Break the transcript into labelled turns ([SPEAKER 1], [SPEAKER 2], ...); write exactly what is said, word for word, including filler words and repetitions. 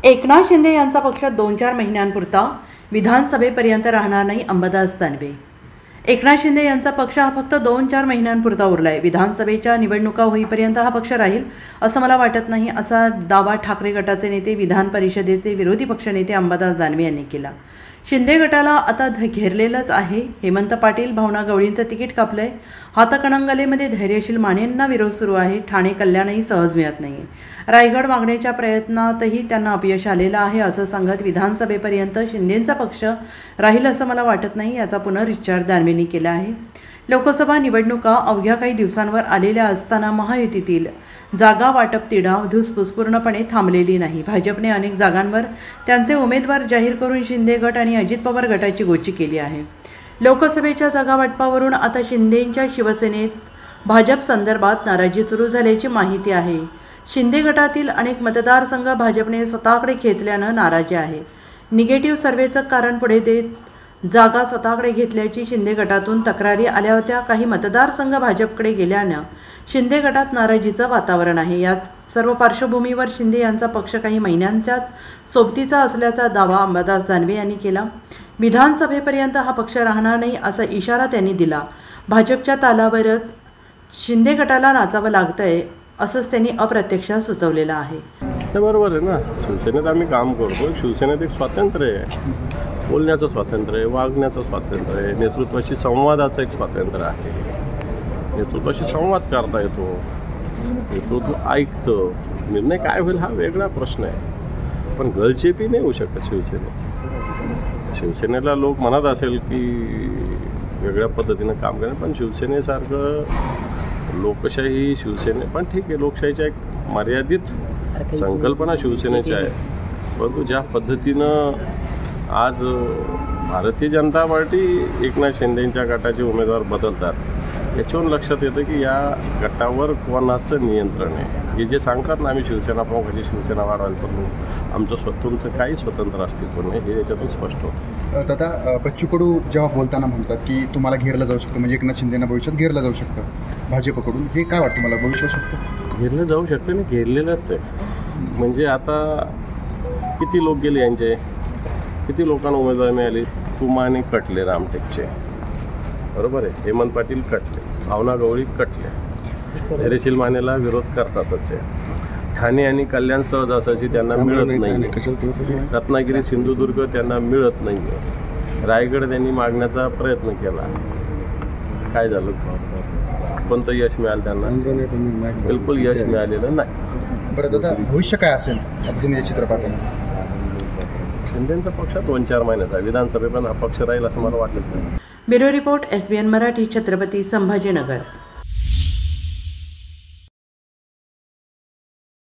[SPEAKER 1] एकनाथ शिंदे यांचा पक्ष दोन चार महिन्यांपुरता विधानसभेपर्यंत राहणार नाही, अंबादास दानवे। एकनाथ शिंदे यांचा पक्ष हा फक्त दोन चार महिन्यांपुरता उरलाय, विधानसभेच्या निवडणुका होईपर्यंत हा पक्ष राहील असं मला वाटत नाही, असा दावा ठाकरे गटाचे नेते विधान परिषदेचे विरोधी पक्षनेते अंबादास दानवे यांनी केला। शिंदे गटाला आता घेरलेलंच आहे। हेमंत पाटील, भावना गवळींचं तिकीट कापलंय। हातकणंगलेमध्ये धैर्यशील मानेंना विरोध सुरू आहे। ठाणे कल्याणही सहज मिळत नाहीये। रायगड मागण्याच्या प्रयत्नातही त्यांना अपयश आलेलं आहे, असं सांगत विधानसभेपर्यंत शिंदेंचा पक्ष राहील असं मला वाटत नाही, याचा पुनरुच्चार दानवेंनी केला आहे। लोकसभा निवडणुका अवघ्या काही दिवसांवर आलेल्या असताना महायुतीतील जागा वाटप तिढा धुसफूस पूर्णपणे थांबलेली नाही। भाजपने अनेक जागांवर त्यांचे उमेदवार जाहीर करून शिंदे गट आणि अजित पवार गटाची गोची केली आहे। लोकसभेच्या जागा वाटपावरून आता शिंदेंच्या शिवसेनेत भाजप संदर्भात नाराजी सुरू झाल्याची माहिती आहे। शिंदे गटातील अनेक मतदारसंघ भाजपने स्वतःकडे खेचल्यानं नाराजी आहे। निगेटिव्ह सर्व्हेचं कारण पुढे देत जागा स्वतःकडे घेतल्याची शिंदे गटातून तक्रारी आल्या होत्या। काही मतदारसंघ भाजपकडे गेल्यानं शिंदे गटात नाराजीचं वातावरण आहे। या सर्व पार्श्वभूमीवर शिंदे यांचा पक्ष काही महिन्यांच्याच सोबतीचा असल्याचा दावा अंबादास दानवे यांनी केला। विधानसभेपर्यंत हा पक्ष राहणार नाही असा इशारा त्यांनी दिला। भाजपच्या तालावरच शिंदे गटाला नाचावं लागतंय असंच त्यांनी अप्रत्यक्ष सुचवलेलं आहे।
[SPEAKER 2] बरोबर आहे ना, शिवसेनेत आम्ही काम करतो। शिवसेनेत एक स्वातंत्र्य आहे, बोलण्याचं स्वातंत्र्य आहे, वागण्याचं स्वातंत्र्य आहे, नेतृत्वाशी संवादाचं एक स्वातंत्र्य आहे। नेतृत्वाशी संवाद करता येतो, नेतृत्व ऐकतं, निर्णय काय होईल हा वेगळा प्रश्न आहे, पण गळचेपी नाही होऊ शकत शिवसेनेत। शिवसेनेला लोक म्हणत असेल की वेगळ्या पद्धतीनं काम करेल, पण शिवसेनेसारखं लोकशाही शिवसेने पण ठीक आहे, लोकशाहीच्या एक मर्यादित संकल्पना शिवसेनेची आहे, परंतु ज्या पद्धतीनं आज भारतीय जनता पार्टी एकनाथ शिंदेंच्या गटाचे उमेदवार बदलतात, याच्यावरून लक्षात येतं की या गटावर कोणाचं नियंत्रण आहे। हे जे सांगतात ना आम्ही शिवसेना प्रमुखाची शिवसेना वाढवायला करू, आमचं स्वतंत्र काही स्वतंत्र अस्तित्व नाही, हे याच्यातून स्पष्ट होतं।
[SPEAKER 3] दादा, बच्चू कडू जेव्हा बोलताना म्हणतात की तुम्हाला घेरलं जाऊ शकतं, म्हणजे एकनाथ शिंदेंना भविष्यात घेरलं जाऊ शकतं भाजपकडून, हे काय वाटतं मला? भविष्यात शकतं
[SPEAKER 2] घेरलं जाऊ शकतं ना, घेरलेलंच आहे। म्हणजे आता किती लोक गेले यांचे, किती लोकांना उमेदवार मिळाली? तुमाने कटले रामटेकचे, बरोबर आहे, हेमंत पाटील कटले, भावना गवळी कटले, धैर्यशील मानेला विरोध करतातच आहे। ठाणे आणि कल्याण सहज असायची त्यांना मिळत नाही, रत्नागिरी सिंधुदुर्ग त्यांना मिळत नाही, रायगड त्यांनी मागण्याचा प्रयत्न केला, काय झालं? कोणतं यश मिळालं त्यांना? बिलकुल यश मिळालेलं नाही।
[SPEAKER 3] बरं दादा, भविष्य काय असेल तुम्ही या चित्रपटात?
[SPEAKER 2] शिंदेंचा पक्ष दोन चार महिन्याचा विधानसभेपर्यंत हा पक्ष राहील असं मला वाटत नाही।
[SPEAKER 1] Bureau report, S B N Marathi, Chhatrapati Sambhajinagar.